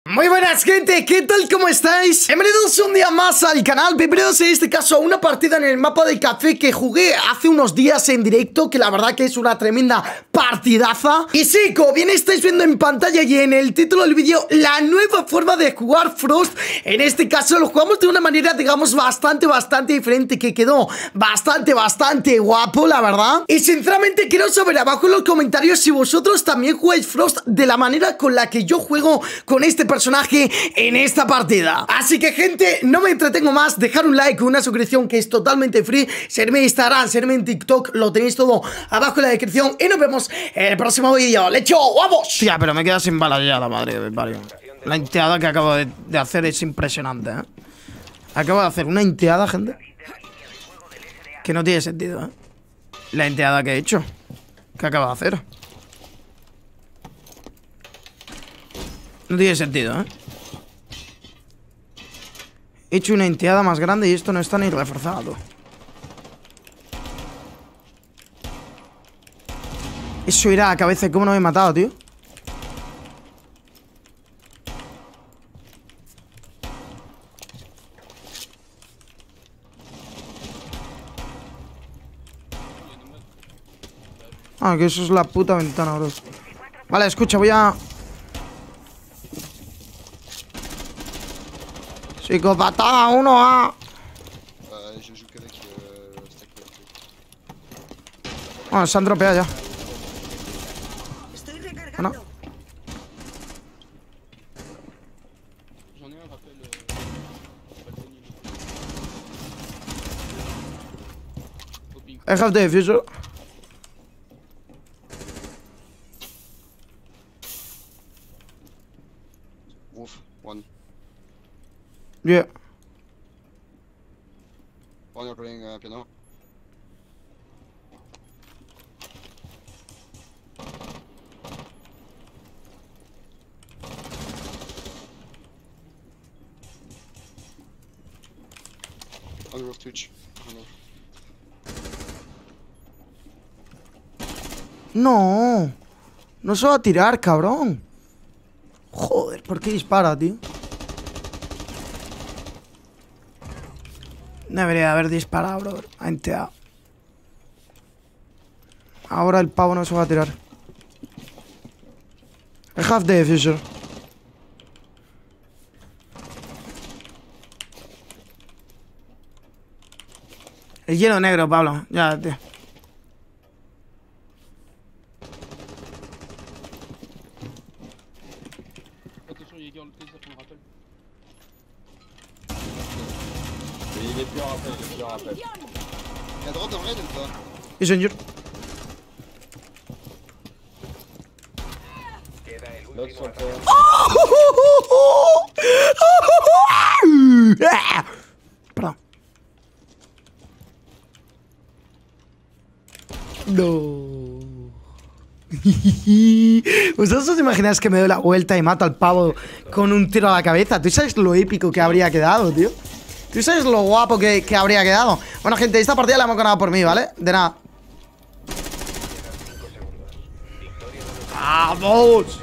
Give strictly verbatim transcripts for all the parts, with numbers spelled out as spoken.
Muy buenas, gente, ¿qué tal? ¿Cómo estáis? Bienvenidos un día más al canal. Bienvenidos en este caso a una partida en el mapa del café que jugué hace unos días en directo, que la verdad que es una tremenda partidaza. Y sí, como bien estáis viendo en pantalla y en el título del vídeo, la nueva forma de jugar Frost. En este caso lo jugamos de una manera, digamos, bastante, bastante diferente, que quedó bastante, bastante guapo, la verdad. Y sinceramente quiero saber abajo en los comentarios si vosotros también jugáis Frost de la manera con la que yo juego con este personaje personaje en esta partida. Así que, gente, no me entretengo más. Dejar un like, una suscripción que es totalmente free. Serme en Instagram, serme en TikTok, lo tenéis todo abajo en la descripción. Y nos vemos en el próximo vídeo. ¡Lecho, vamos! Tía, pero me queda sin balas ya, la madre de Mario. La inteada que acabo de, de hacer es impresionante, ¿eh? Acabo de hacer una inteada, gente, que no tiene sentido, ¿eh? La inteada que he hecho, que acabo de hacer. No tiene sentido, ¿eh? He hecho una inteada más grande y esto no está ni reforzado. Eso irá a cabeza. ¿Cómo no me he matado, tío? Ah, que eso es la puta ventana, bro. Vale, escucha, voy a... Psicopata uno A. Bueno, se han dropeado ya. Estoy recargando. Bueno. I have the diffuser. Wolf, one. Yeah. One you're playing uh, piano. On roof Twitch. No. No se va a tirar, cabrón. Joder, ¿por qué dispara, tío? Debería haber disparado, bro. Ha enteado. Ahora el pavo no se va a tirar. I have the diffuser. El hielo negro, Pablo. Ya, tío. Il est plus en rappel, il est plus en rappel. Il y a droite en raid ou pas? Is injured. L'autre sur le terrain. Perdón. No. ¿Vosotros os imagináis que me doy la vuelta y mato al pavo con un tiro a la cabeza? ¿Tú sabes lo épico que habría quedado, tío? ¿Tú sabes lo guapo que, que habría quedado? Bueno, gente, esta partida la hemos ganado por mí, ¿vale? De nada. ¡Vamos!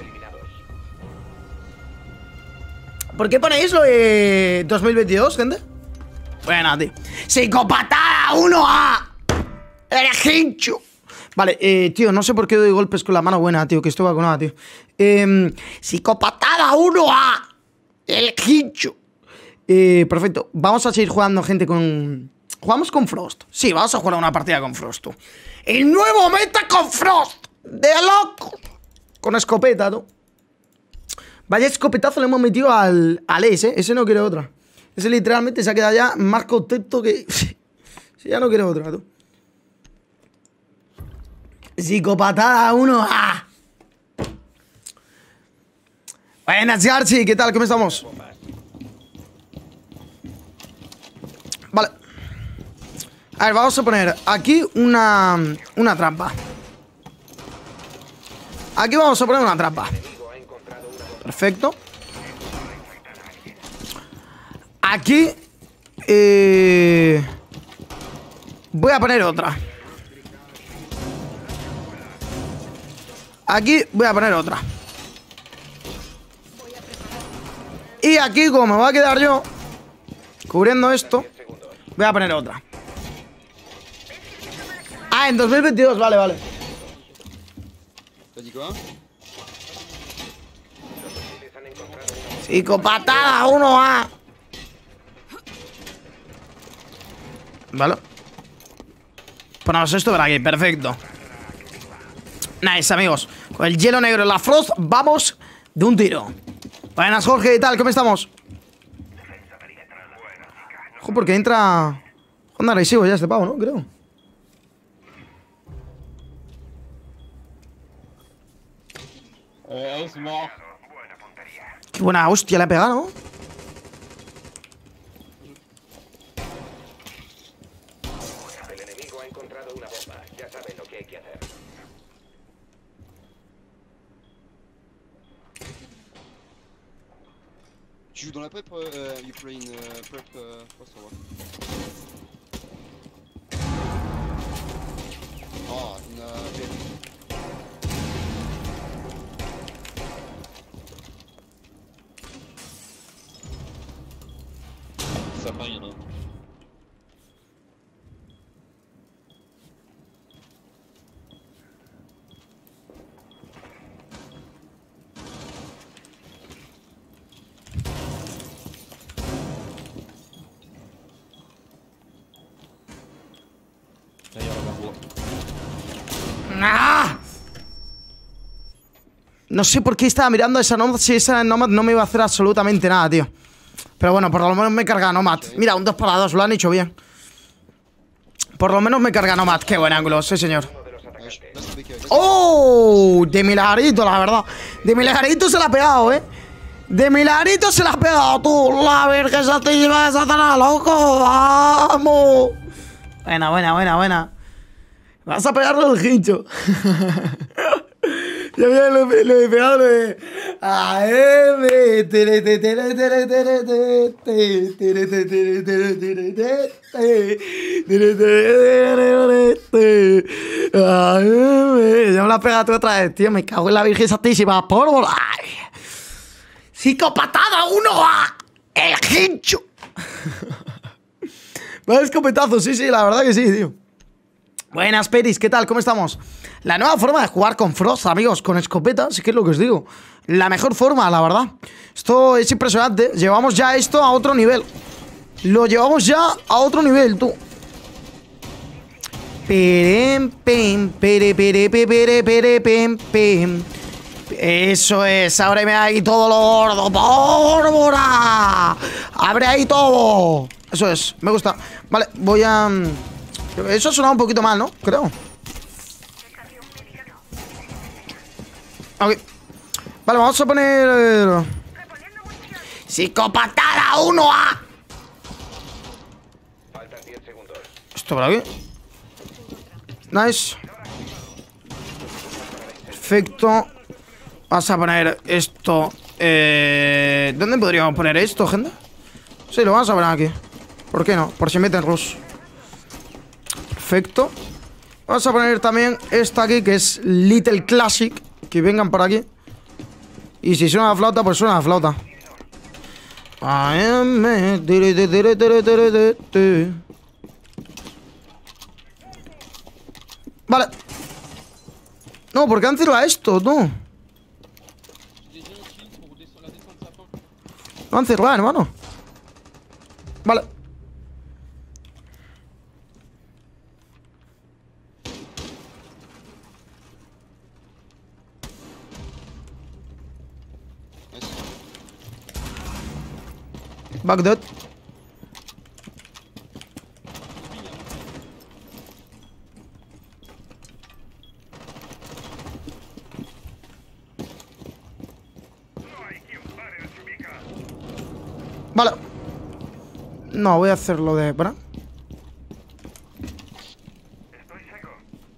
¿Por qué ponéis lo de dos mil veintidós, gente? Bueno, tío. ¡Psicopatada uno A! ¡El hincho! Vale, eh, tío, no sé por qué doy golpes con la mano buena, tío, que estoy vacunada, tío. Eh, ¡Psicopatada uno A! ¡El hincho! Eh, perfecto. Vamos a seguir jugando, gente, con... ¿Jugamos con Frost? Sí, vamos a jugar una partida con Frost, tú. ¡El nuevo meta con Frost! ¡De loco! Con escopeta, tú. Vaya escopetazo le hemos metido al, al Ace, ¿eh? Ese no quiere otra. Ese literalmente se ha quedado ya más contento que... Si ya no quiere otra, tú. Psicopatada uno A. Buenas, Garchi, ¿qué tal? ¿Cómo estamos? Vale. A ver, vamos a poner aquí una, una trampa. Aquí vamos a poner una trampa. Perfecto. Aquí eh, voy a poner otra. Aquí voy a poner otra. Y aquí, como me voy a quedar yo cubriendo esto, voy a poner otra. Ah, en dos mil veintidós, vale, vale. Psicopatada, uno A. Vale. Ponemos esto por aquí, perfecto. Nice, amigos. Con el hielo negro y la frost, vamos de un tiro. Buenas, Jorge, ¿y tal? ¿Cómo estamos? Ojo, porque entra... Anda agresivo ya este pavo, ¿no? Creo. Eh, es mort. Qué buena hostia le ha pegado, ¿no? El enemigo ha encontrado una bomba. Ya saben lo que hay que hacer. Tu joues dans la prep, euh, you play in uh, prep, uh, what's the word? Oh, in uh, P F. Sapin, il y en a un. Là, il y a la bois. ¡Ah! No sé por qué estaba mirando esa Nomad. Si esa Nomad no me iba a hacer absolutamente nada, tío. Pero bueno, por lo menos me carga Nomad. Mira, un dos para dos, lo han hecho bien. Por lo menos me carga Nomad. Qué buen ángulo, sí señor. ¡Oh! De milagrito, la verdad. De milagrito se la ha pegado, ¿eh? De milagrito se la ha pegado, tú. La Virgen Santísima de Satanás, loco. ¡Vamos! Buena, buena, buena, buena. Vas a pegarlo el hincho. Ya había lo, lo he pegado lo de A M tere tere tere tere tere tere tere tere tere tere tere tere A M. Ya me la has pegado tú otra vez, tío. Me cago en la Virgen Santísima. Pórvola. Psicopatada uno A. El hincho. Vale, escopetazo, sí, sí, la verdad que sí, tío. Buenas, Peris, ¿qué tal? ¿Cómo estamos? La nueva forma de jugar con Frost, amigos, con escopeta, sí que es lo que os digo. La mejor forma, la verdad. Esto es impresionante. Llevamos ya esto a otro nivel. Lo llevamos ya a otro nivel, tú. Perem, pem, pere, pere, pere, pere, pem, pem. Eso es, ábreme ahí todo lo gordo. ¡Pólvora! ¡Abre ahí todo! Eso es, me gusta. Vale, voy a... Eso ha sonado un poquito mal, ¿no? Creo. Ok. Vale, vamos a poner... ¡Psicopatada uno A! Faltan diez segundos. Esto por aquí. Nice. Perfecto. Vamos a poner esto. Eh... ¿Dónde podríamos poner esto, gente? Sí, lo vamos a poner aquí. ¿Por qué no? Por si meten rush. Perfecto. Vamos a poner también esta aquí, que es Little Classic. Que vengan por aquí. Y si suena la flauta, pues suena la flauta. Vale. No, ¿por qué han cerrado esto, no? No han cerrado, hermano. Vale. Bagdad. Vale. No, voy a hacerlo de... ¿para? Estoy seco.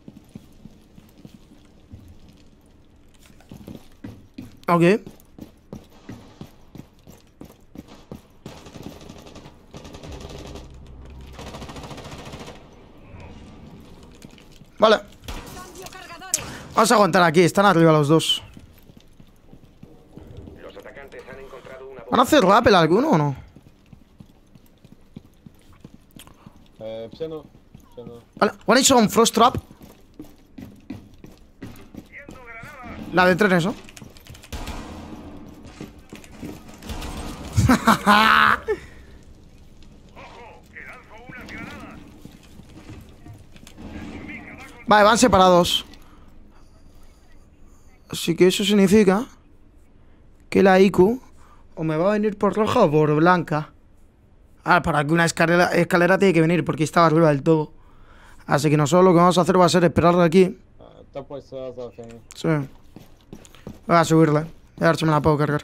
Ok. Vale. Vamos a aguantar aquí, están arriba los dos. Los atacantes han encontrado una ¿Van a hacer rappel alguno o no? Eh, piano. Piano. Vale, one is on Frost Trap. La de trenes, ¿no? Vale, van separados. Así que eso significa que la I Q o me va a venir por roja o por blanca. Ah, para que una escalera, escalera tiene que venir porque estaba arriba del todo. Así que nosotros lo que vamos a hacer va a ser esperarle aquí. Ah, te puesto a hacer. Sí. Voy a subirle. A ver si me la puedo cargar.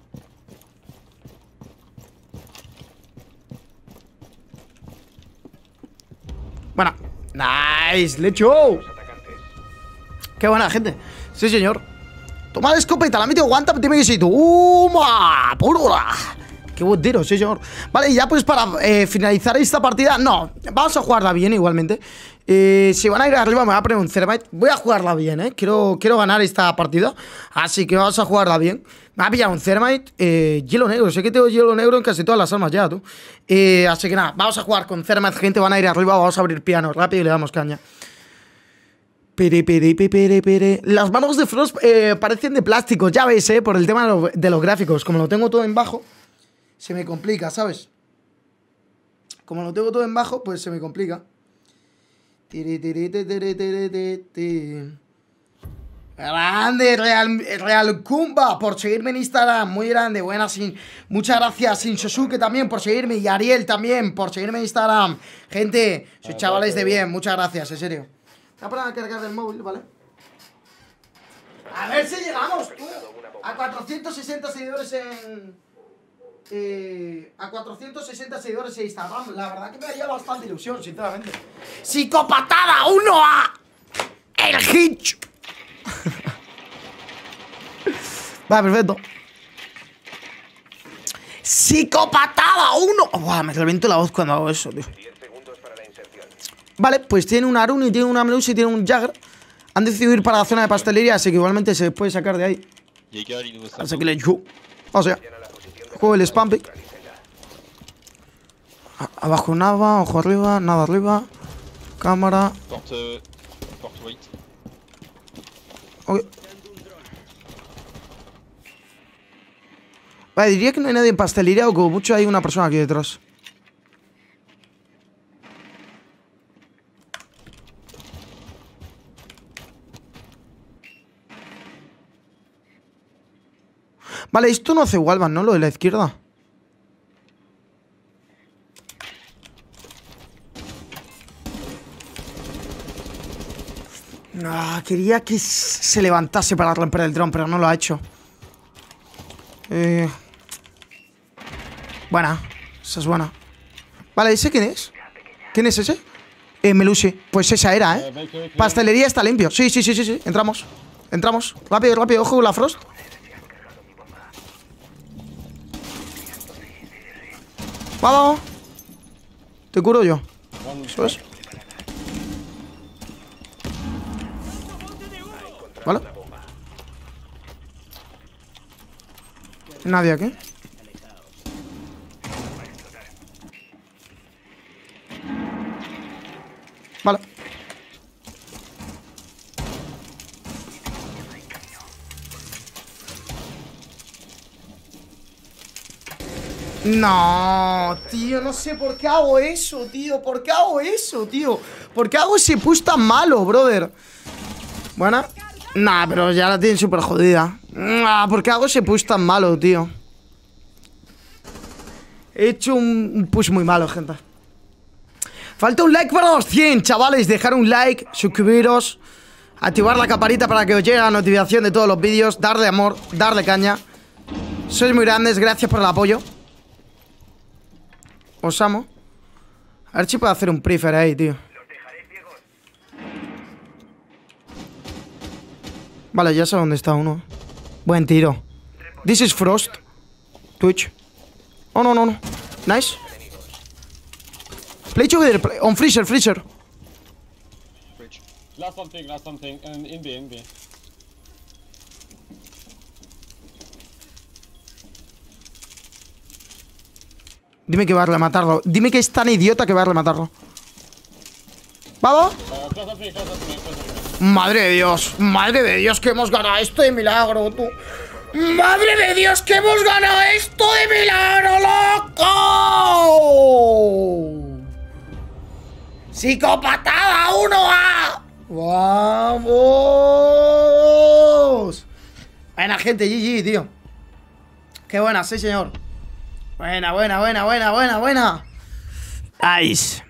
Bueno. Nice, lecho. Qué buena gente. Sí, señor. Toma la escopeta, la ha metido guanta, dime que sí, tú. ¡Uma! ¡Pura! Qué buen tiro, sí, señor. Vale, y ya pues para eh, finalizar esta partida. No, vamos a jugarla bien igualmente. eh, Si van a ir arriba me va a poner un Thermite. Voy a jugarla bien, eh Quiero, quiero ganar esta partida. Así que vamos a jugarla bien. Me va a pillar un Thermite, eh, hielo negro. Sé que tengo hielo negro en casi todas las armas ya, tú eh, Así que nada, vamos a jugar con Thermite. Gente, van a ir arriba, vamos a abrir piano rápido y le damos caña. Pere, pere, pere, pere. Las manos de Frost eh, parecen de plástico, ya veis, eh, por el tema de, lo, de los gráficos. Como lo tengo todo en bajo, se me complica, ¿sabes? Como lo tengo todo en bajo, pues se me complica. Grande, Real, Real Kumba, por seguirme en Instagram. Muy grande, buena. Sin, muchas gracias, Sin Sosuke también por seguirme. Y Ariel también por seguirme en Instagram. Gente, sois chavales de bien, muchas gracias, en serio. Voy a poner a cargar el móvil, ¿vale? A ver si llegamos, tú, a cuatrocientos sesenta seguidores en... Eh, a cuatrocientos sesenta seguidores en Instagram. La verdad que me haría bastante ilusión, sinceramente. ¡Psicopatada! ¡Uno a... el Hitch! Vale, perfecto. ¡Psicopatada! ¡Uno! Buah, me reviento la voz cuando hago eso, tío. Vale, pues tiene un Arun y tiene una Melusi y tiene un Jagger. Han decidido ir para la zona de pastelería, así que igualmente se puede sacar de ahí. Así que le echo. O sea, juego el spam pick. Abajo nada, ojo arriba, nada arriba. Cámara. Ok. Vale, diría que no hay nadie en pastelería o como mucho hay una persona aquí detrás. Vale, esto no hace Wallbang, ¿no? Lo de la izquierda. Ah, quería que se levantase para romper el dron, pero no lo ha hecho. Eh... Buena. Esa es buena. Vale, ¿ese quién es? ¿Quién es ese? Eh, Melusi. Pues esa era, ¿eh? Pastelería está limpio. Sí, sí, sí, sí, sí. Entramos. Entramos. Rápido, rápido. Ojo con la Frost. Vamos. Te curo yo. Eso es. Vale. Nadie aquí. Vale. No, tío, no sé por qué hago eso, tío. ¿Por qué hago eso, tío? ¿Por qué hago ese push tan malo, brother? Buena. Nah, pero ya la tienen súper jodida. Nah, ¿por qué hago ese push tan malo, tío? He hecho un, un push muy malo, gente. Falta un like para los cien, chavales. Dejar un like, suscribiros, activar la campanita para que os llegue la notificación de todos los vídeos. Darle amor, darle caña. Sois muy grandes, gracias por el apoyo. Os amo. A ver si puedo hacer un prefer ahí, tío. Vale, ya sé dónde está uno. Buen tiro. This is Frost. Twitch. Oh, no, no, no. Nice. Play together. Play. On Freezer, Freezer. Last something, last something. And in B, in B. Dime que va a rematarlo. Dime que es tan idiota que va a rematarlo. ¿Vamos? Uh, close up me, close up me, close up me. Madre de Dios. Madre de Dios que hemos ganado esto de milagro, tú. Madre de Dios que hemos ganado esto de milagro, loco. Psicopatada uno A. ¡Vamos! Buena gente, G G, tío. Qué buena, sí, señor. Buena, buena, buena, buena, buena, buena. Nice.